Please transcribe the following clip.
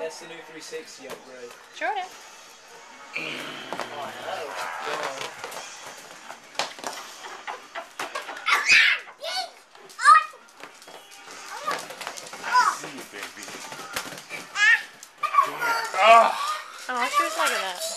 That's the new 360 upgrade. Sure it is. Oh, Oh, she was liking that.